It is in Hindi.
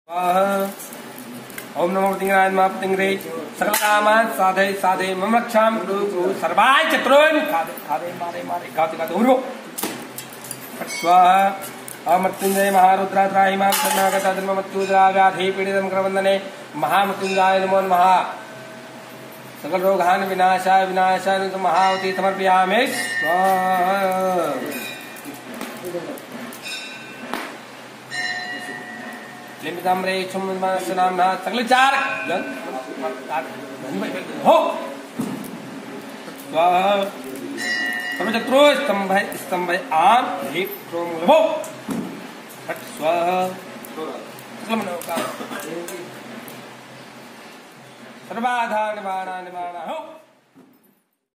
ओम नमो पतिंगराय नमः पतिंगरे सकल कामान साधे साधे मम रक्षाम सर्वाय चत्रोन खादे खादे मारे मारे गाते गाते उम्रो स्वाहा अमृत्युंजय महारुद्रात्राय मां शरणागत धर्ममत्युद्रा व्याधि पीडितं करवन्दने महामृत्युंजय नमो नमः सकल रोगान् विनाशाय विनाशाय महावती समर्पयामि स्वाहा लिम्बिताम्रे क्षुम्मानस्य नाम्ना सकल चार हो स्वाहा सर्वचत्रो स्तंभ आम हि क्रोम हो फट स्वाहा सकल मनोकामना सर्वाधा निवारणा निवारणा हो।